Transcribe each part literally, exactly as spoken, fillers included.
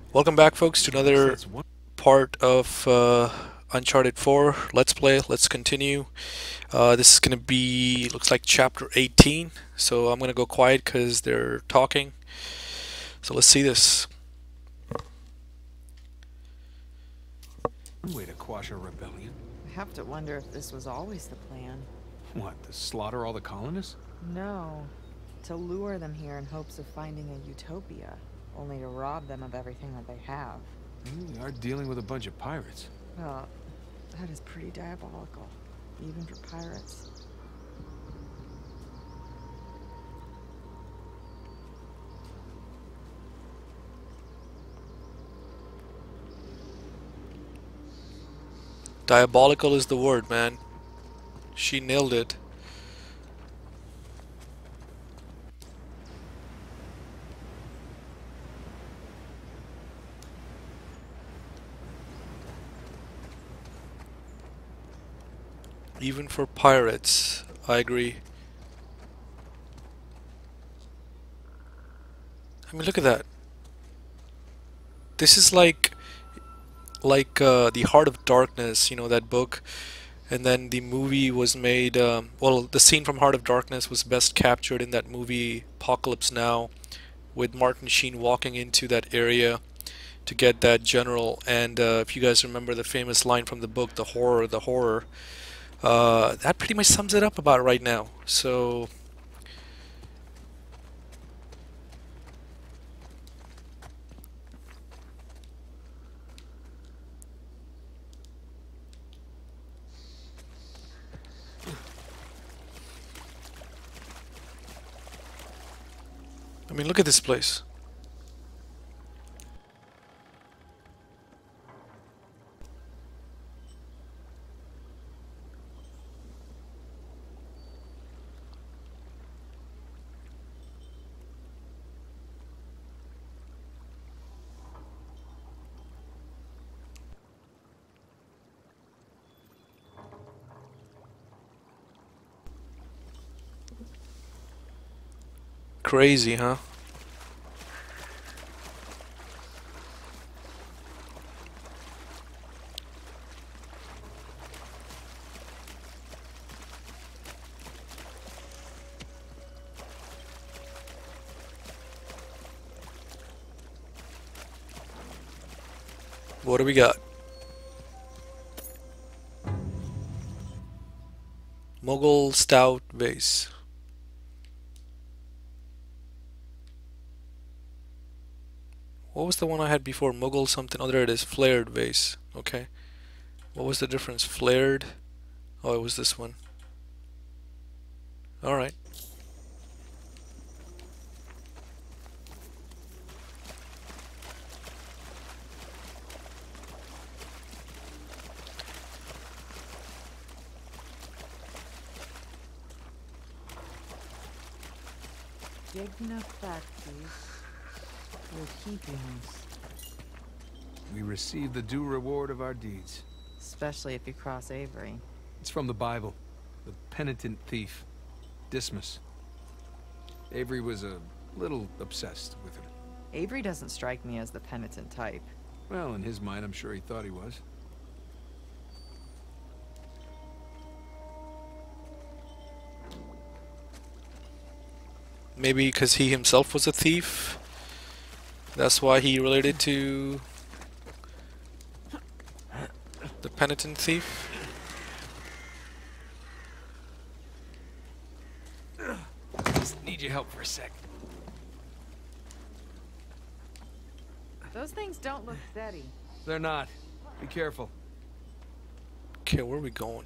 Welcome back, folks, to another part of uh, Uncharted four. Let's play. Let's continue. Uh, this is going to be, looks like chapter eighteen. So I'm going to go quiet because they're talking. So let's see this. One way to quash a rebellion. I have to wonder if this was always the plan. What, to slaughter all the colonists? No, to lure them here in hopes of finding a utopia, only to rob them of everything that they have. Well, we are dealing with a bunch of pirates. Well, that is pretty diabolical, even for pirates. Diabolical is the word, man. She nailed it. Even for pirates, I agree. I mean, look at that. This is like, like uh, the Heart of Darkness, you know, that book, and then the movie was made. Um, well, the scene from Heart of Darkness was best captured in that movie Apocalypse Now, with Martin Sheen walking into that area to get that general. And uh, if you guys remember the famous line from the book, "The horror, the horror," uh, that pretty much sums it up about right now. So. I mean, look at this place. Crazy, huh? What do we got? Mughal Stout Vase. What was the one I had before? Mughal something. Oh, there it is. Flared vase. Okay. What was the difference? Flared? Oh, it was this one. Alright. Digna factis with heapings. We receive the due reward of our deeds. Especially if you cross Avery. It's from the Bible. The penitent thief. Dismas. Avery was a little obsessed with her. Avery doesn't strike me as the penitent type. Well, in his mind, I'm sure he thought he was. Maybe because he himself was a thief. That's why he related to the penitent thief. Just need your help for a sec. Those things don't look steady. They're not. Be careful. Okay, where are we going?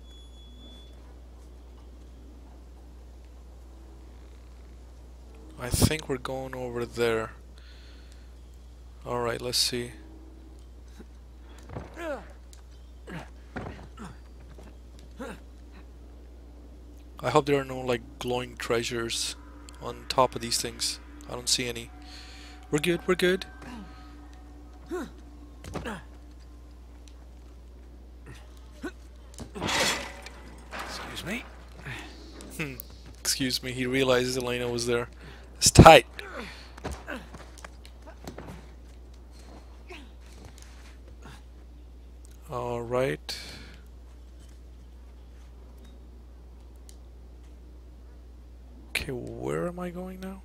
I think we're going over there. Alright, let's see. I hope there are no like glowing treasures on top of these things. I don't see any. We're good, we're good. Excuse me. Hmm. Excuse me, he realizes Elena was there. It's tight. right. Okay, where am I going now?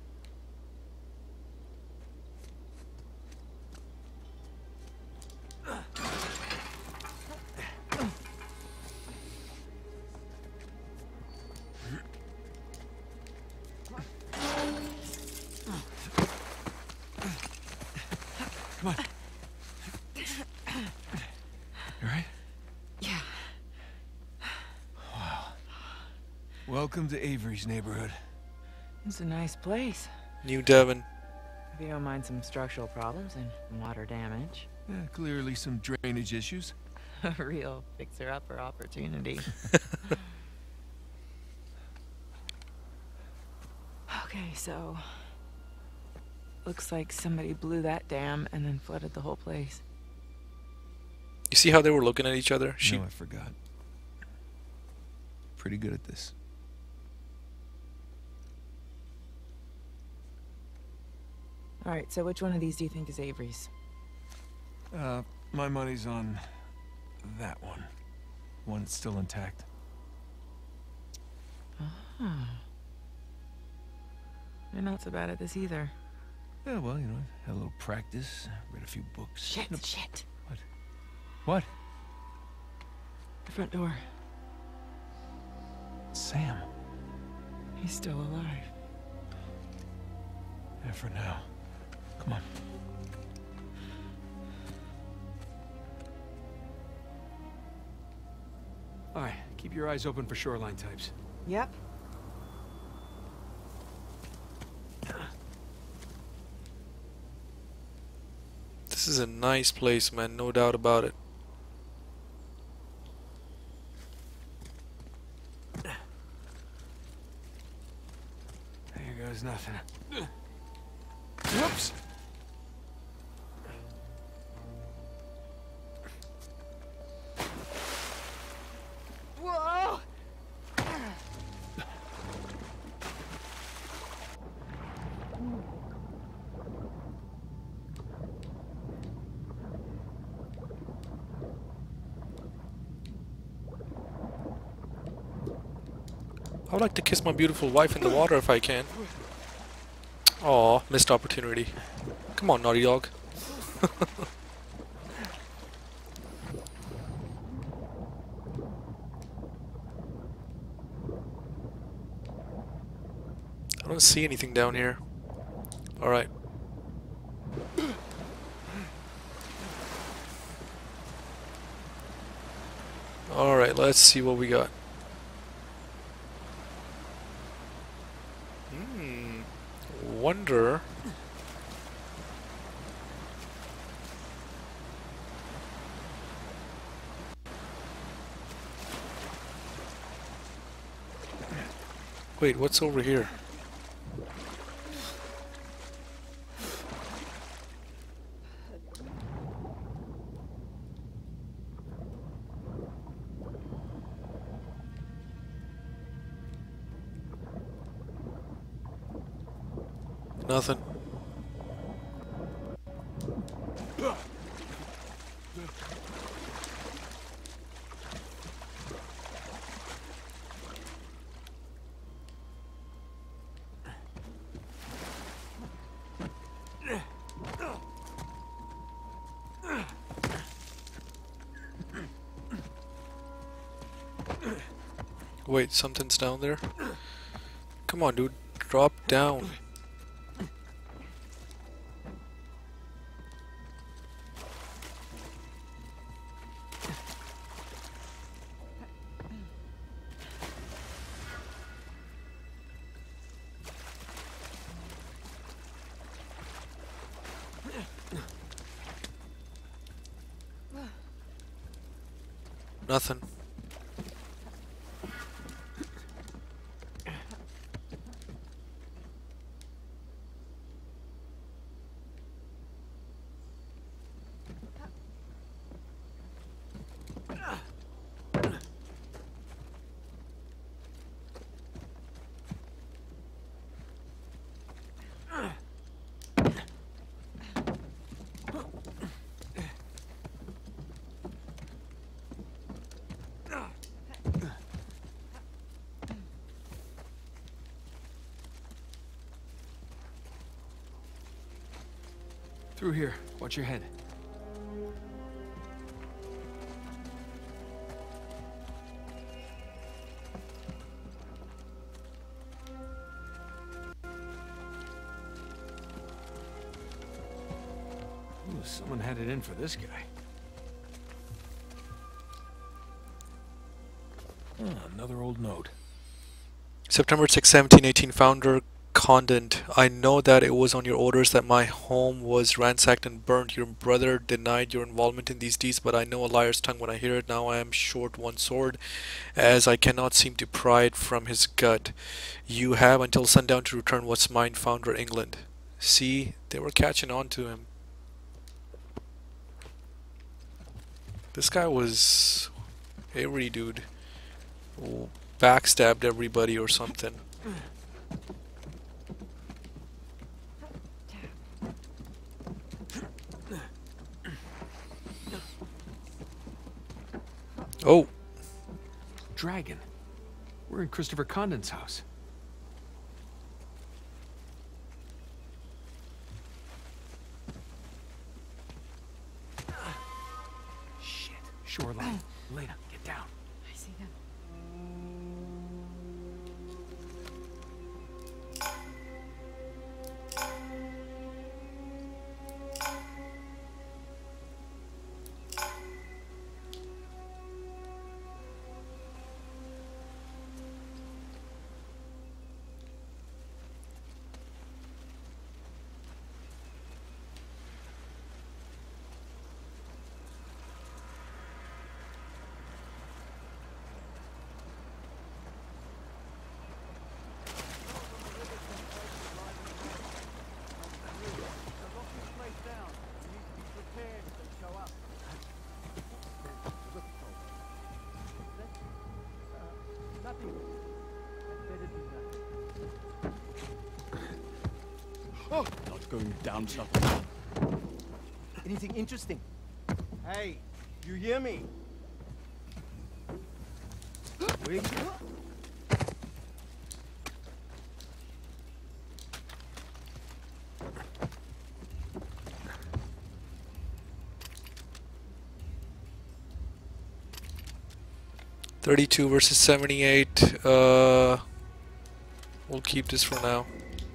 Come on. You alright? Yeah. Wow. Welcome to Avery's neighborhood. It's a nice place. New Devon. If you don't mind some structural problems and water damage. Yeah, clearly some drainage issues. A real fixer-upper opportunity. Okay, so... looks like somebody blew that dam and then flooded the whole place. You see how they were looking at each other? She No, I forgot. Pretty good at this. Alright, so which one of these do you think is Avery's? Uh, my money's on that one. One that's still intact. Ah. You're not so bad at this either. Yeah, well, you know, had a little practice, read a few books. Shit, shit. What? What? The front door. Sam. He's still alive. Yeah, for now. Come on. All right, keep your eyes open for shoreline types. Yep. This is a nice place, man, no doubt about it. There goes nothing. Whoops! Whoa! I would like to kiss my beautiful wife in the water if I can. Aw, missed opportunity. Come on, naughty dog. I don't see anything down here. Alright. Alright, let's see what we got. Hmm. Wonder. Wait, what's over here? Nothing. Wait, something's down there? Come on, dude. Drop down. Nothing. Through here. Watch your head. Ooh, someone had it in for this guy. Oh, another old note. September sixth, seventeen eighteen, Founder Condent. I know that it was on your orders that my home was ransacked and burned. Your brother denied your involvement in these deeds, but I know a liar's tongue when I hear it. Now I am short one sword, as I cannot seem to pry it from his gut. You have until sundown to return what's mine, Founder England. See, they were catching on to him. This guy was Avery, dude. Oh, backstabbed everybody or something. Oh, Dragon. We're in Christopher Condon's house. Shit. Shoreline. Elena, get down. I see them. Not going down, something. Anything interesting? Hey, you hear me? Wait. thirty-two versus seventy-eight. Uh, we'll keep this for now.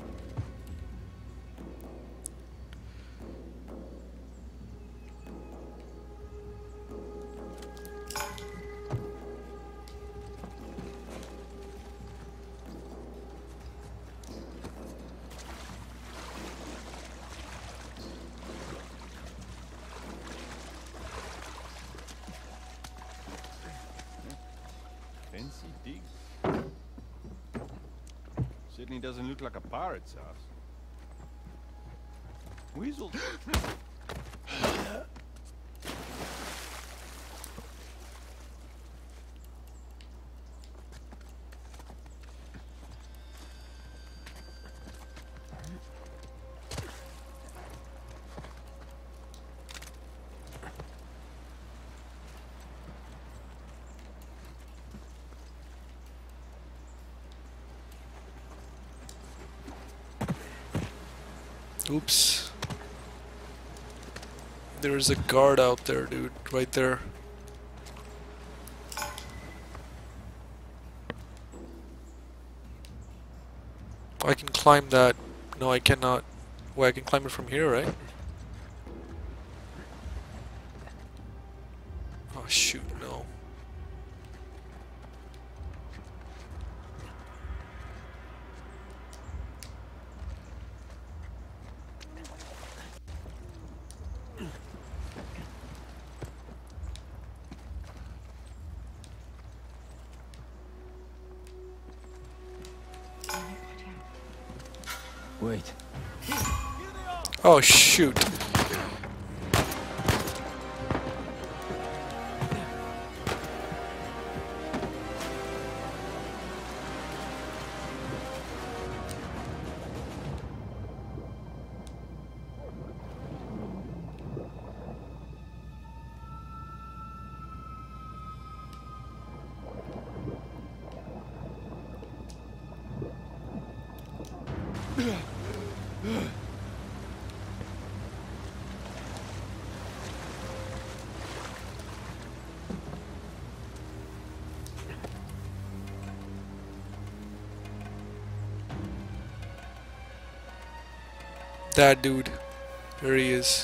Fancy digs. Certainly doesn't look like a pirate's house. Weasel. Oops. There's a guard out there, dude. Right there. I can climb that. No, I cannot. Well, I can climb it from here, right? Oh, shoot, no. Wait. Oh, shoot. That dude. There he is.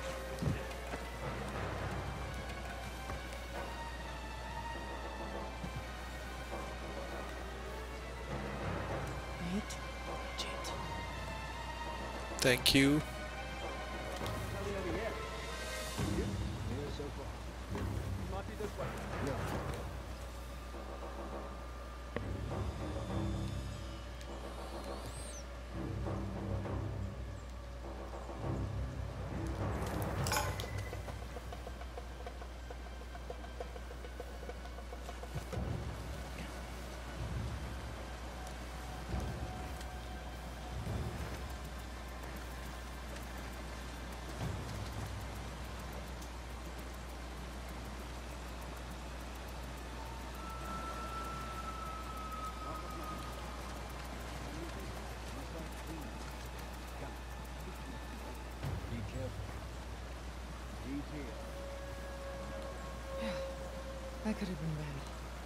Wait. Shit. Thank you. That could have been bad.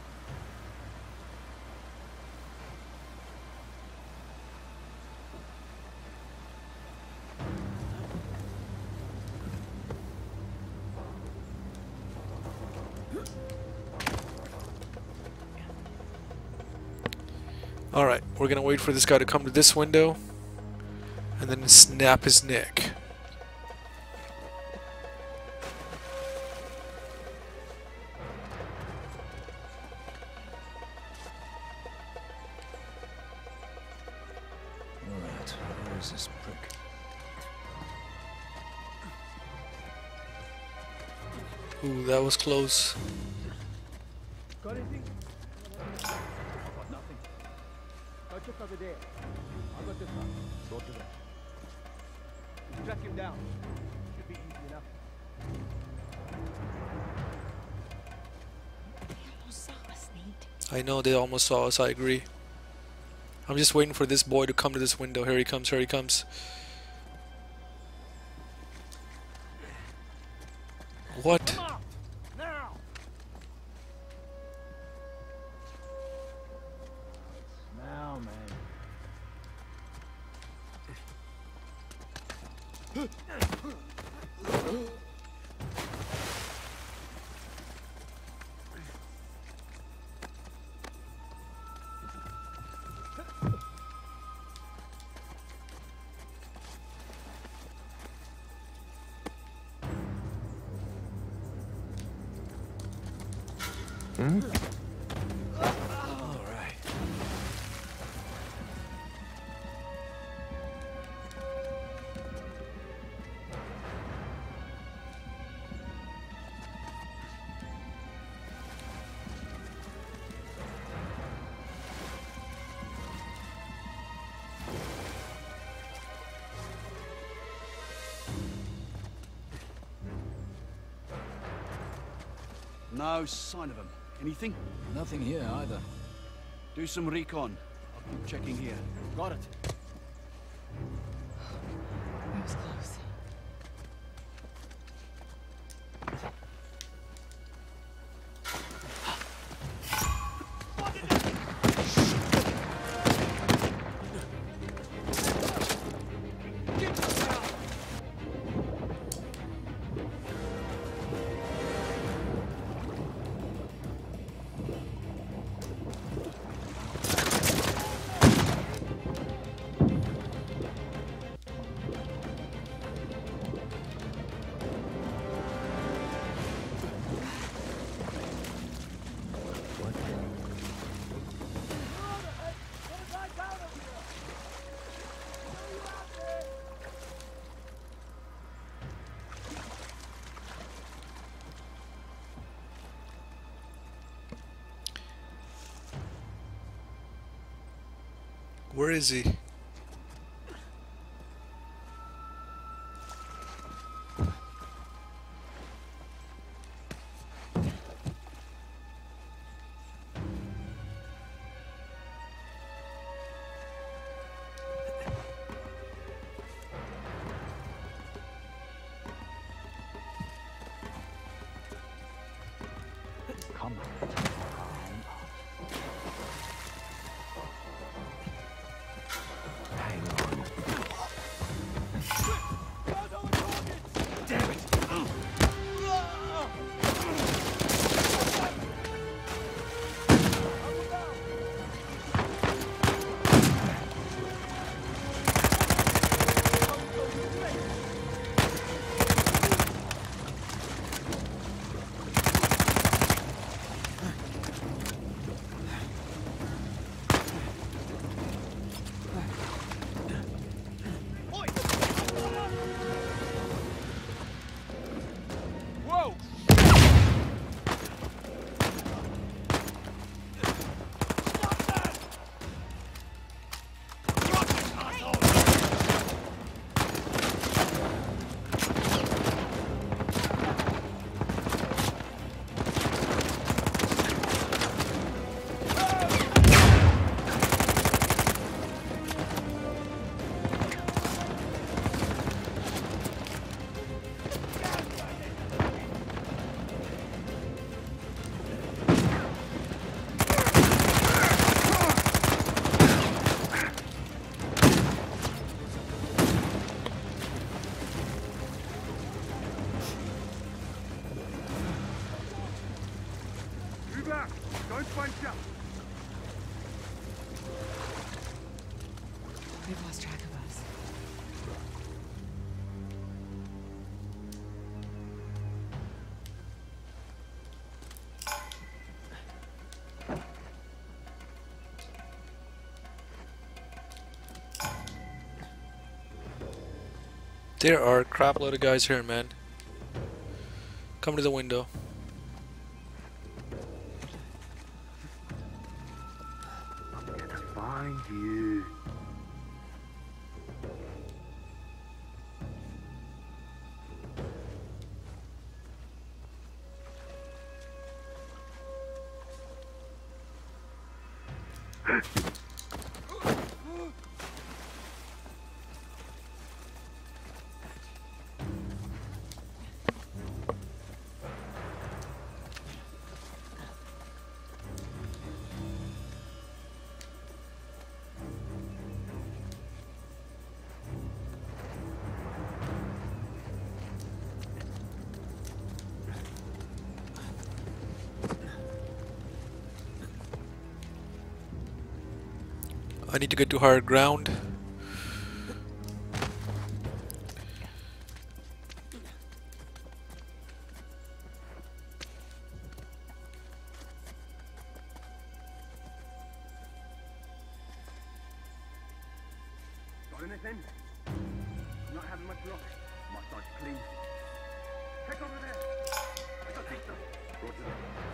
Alright, we're gonna wait for this guy to come to this window and then snap his neck. Alright, where is this prick? Ooh, that was close. Got anything? I've got nothing. Go check over there. I've got this one. Sort it out. We can track him down. Should be easy enough. I know they almost saw us, I agree. I'm just waiting for this boy to come to this window. Here he comes, here he comes. What? Come on! Now! Now, man. All right. No sign of him. Anything? Nothing here either. Do some recon. I'll keep checking here. Got it. That was close. Where is he? Come on. Hang on. They've lost track of us. There are a crap load of guys here, man. Come to the window. I'm gonna find you. I need to get to higher ground. Got anything? Not having much luck. My side's clean. Check over there. I got pizza. Roger that.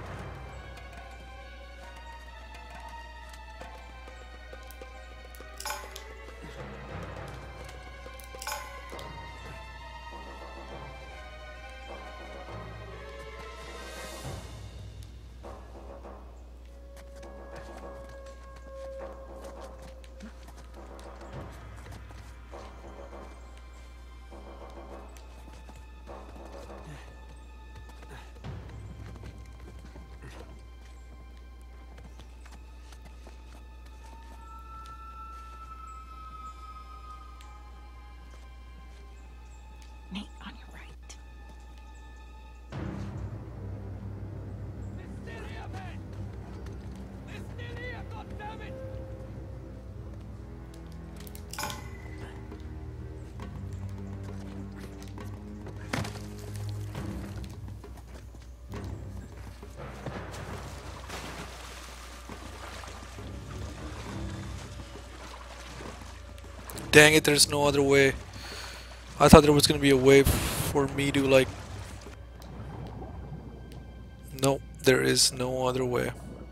Nate, on your right. They're still here, man! They're still here, goddammit! Dang it, there's no other way. I thought there was gonna be a way for me to like... No, there is no other way.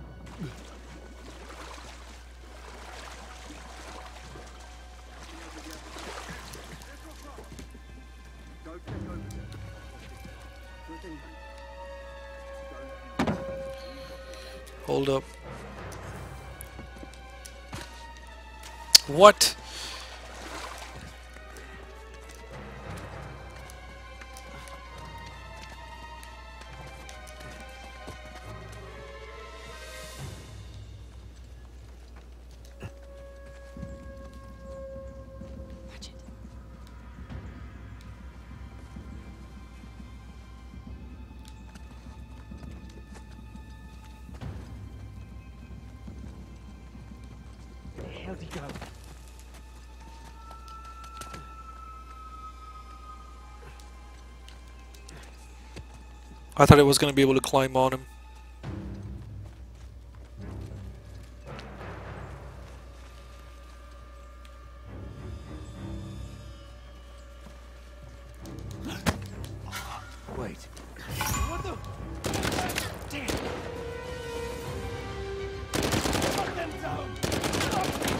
Go check over there. Sure thing, man. Go. Hold up. What? Watch it. Where the hell'd he go? I thought I was gonna be able to climb on him. Wait. What the? Damn! Fuck them down!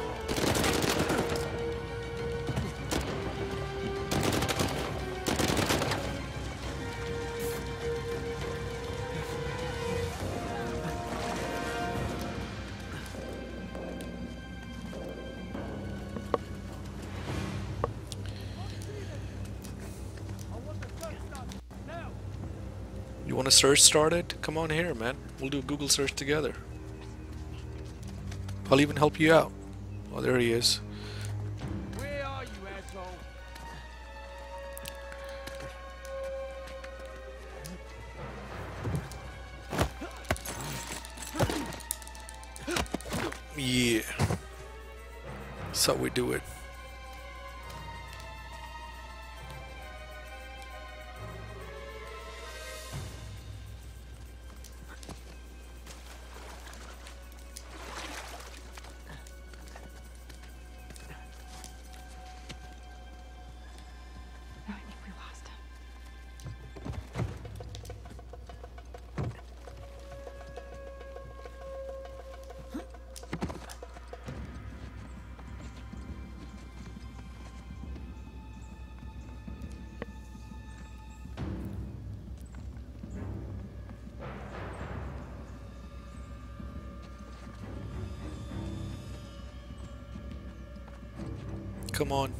You want to search started? Come on here, man. We'll do a Google search together. I'll even help you out. Oh, there he is. Where are you, asshole? Yeah. That's how we do it. I think we lost him. Come on.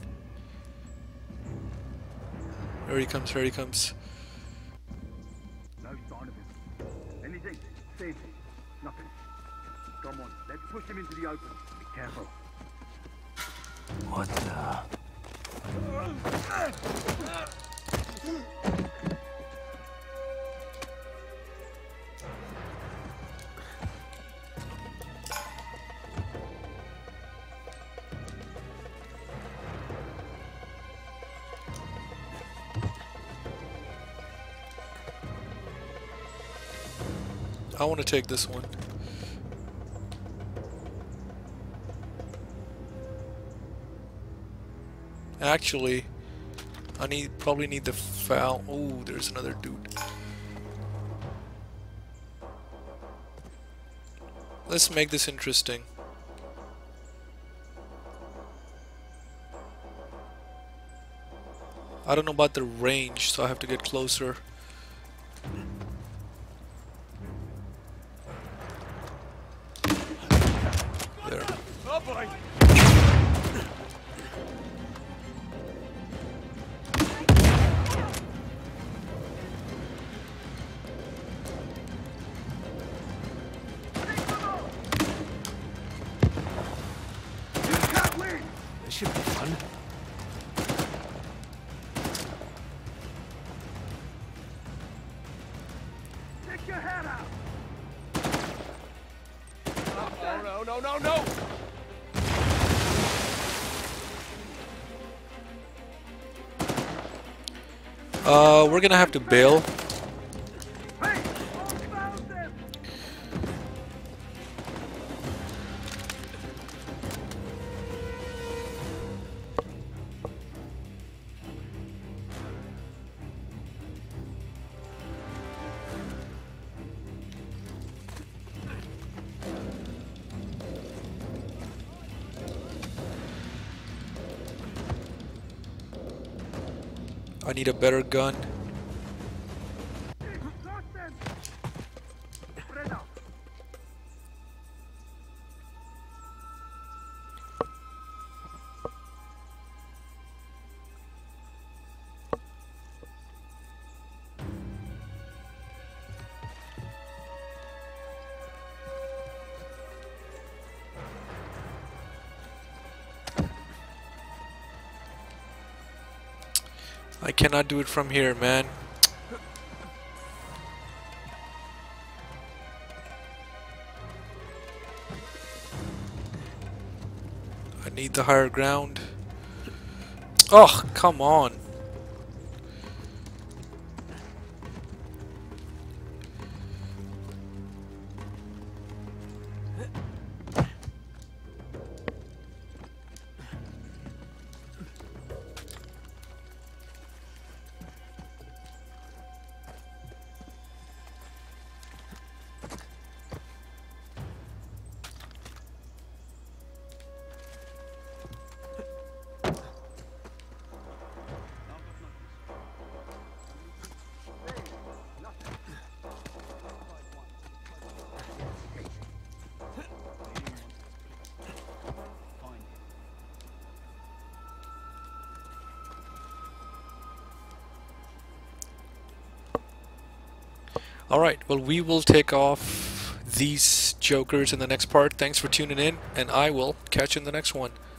Here he comes, here he comes. No sign of him. Anything? Save him. Nothing. Come on, let's push him into the open. Be careful. What the? I want to take this one. Actually, I need probably need the foul. Oh, there's another dude. Let's make this interesting. I don't know about the range, so I have to get closer. There. Oh boy! This should be fun. Stick your head out! Oh, no, no, no, no! Uh, we're gonna have to bail. Hey! All found them! I need a better gun. Got them! Spread out! I cannot do it from here, man. I need the higher ground. Oh, come on. Alright, well, we will take off these jokers in the next part. Thanks for tuning in, and I will catch you in the next one.